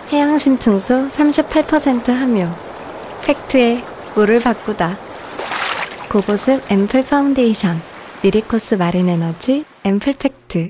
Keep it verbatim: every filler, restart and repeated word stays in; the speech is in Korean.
해양심 청소 삼십팔 퍼센트 함유. 팩트에 물을 바꾸다. 고보습 앰플 파운데이션. 리리코스 마린 에너지 앰플 팩트.